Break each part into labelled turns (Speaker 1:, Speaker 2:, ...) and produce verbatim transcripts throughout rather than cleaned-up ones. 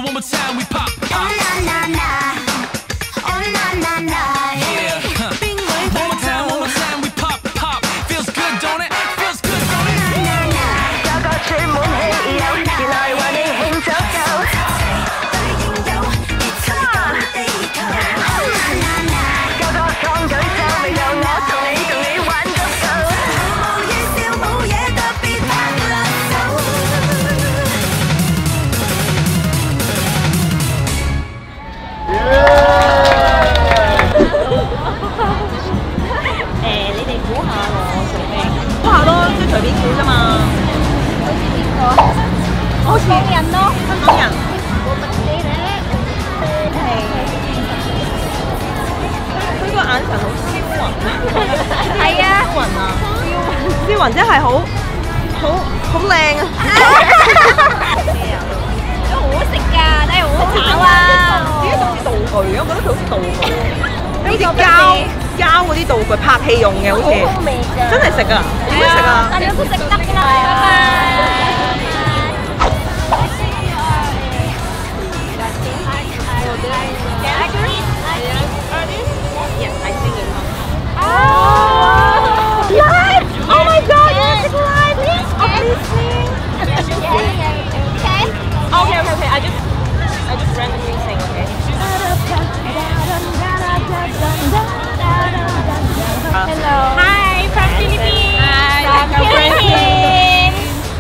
Speaker 1: one more time we pop.
Speaker 2: Oh na na na, oh na na na.
Speaker 1: Yeah. Huh. One more time, one more time we pop pop. Feels good, don't it? Feels good, don't it?
Speaker 2: 個個充滿氣有，原來為你慶足夠。大型到熱吹到地球。Oh na na na，個個壯舉就未到我同你同你玩足夠。冇嘢笑冇嘢特別拍兩手。
Speaker 3: 誒，你哋估下我做咩？估下咯，即係隨便估啫嘛。好似邊個？好似香港人咯，香港人。我問你咧，係佢個眼神好銷魂啊！係啊，銷魂啊，銷魂真係好好好靚啊！都好食㗎，真係好好炒啊！點解好似道具嘅？我覺得佢好似道具。好似膠膠嗰啲道具拍戲用嘅，好似真係食啊！點樣食啊？我哋都食得㗎啦，拜拜。Yes, I sing it. Oh, live! Oh my God, you sing live! Oh, please sing. Okay. Okay, okay, okay. I just, I just randomly sing. Okay. Hello. Hi, from Philippines. Hi, from Philippines.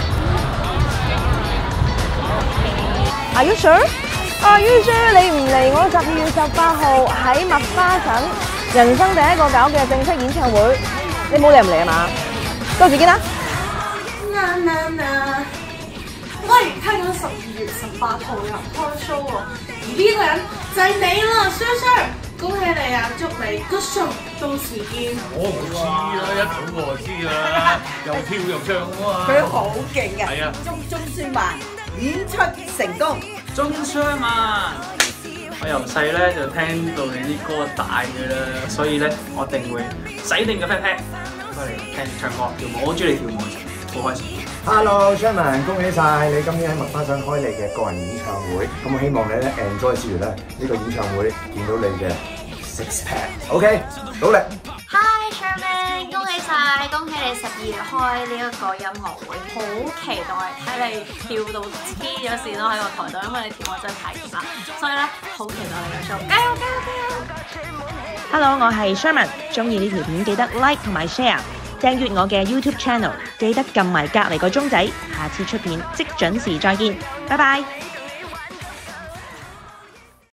Speaker 4: Are you sure? Are you sure 你唔嚟我十二月十八號喺麥花臣人生第一個搞嘅正式演唱會，你冇理由唔嚟啊嘛？到時見啦。
Speaker 5: 啦啦啦！喂，聽講十二月十八號有開 show 喎，而呢個人就係你啦，雙雙，恭喜你啊！祝你 good show， 到時見。
Speaker 6: 我唔知啦，一早我就知啦，又跳又唱啊嘛。
Speaker 7: 佢好勁嘅，
Speaker 6: 係啊，
Speaker 7: 鐘鐘舒漫演出成功。
Speaker 8: 鐘舒漫，我由細咧就聽到你啲歌大嘅啦，所以咧我一定會洗定個 pat pat 過嚟聽唱歌跳舞，我好中意你跳舞，好開心。
Speaker 9: Hello Sherman， 恭喜晒你今年喺麥花臣開你嘅個人演唱會，咁我希望你咧 enjoy 之餘咧呢個演唱會見到你嘅 six pack，OK， 努力。
Speaker 10: Hi Sherman， 恭喜晒，恭喜你十二月開呢一個音樂會，好期待睇你跳到黐咗線咯喺個台度，因為你跳舞真係太勁啦，所以咧好期待你嘅 show， 加油加油加油
Speaker 3: Hello， 我係 Sherman， 中意呢條片記得 like 同埋 share， 訂閱我嘅 YouTube channel， 記得撳埋隔離個鐘仔，下次出片即準時再見，拜拜。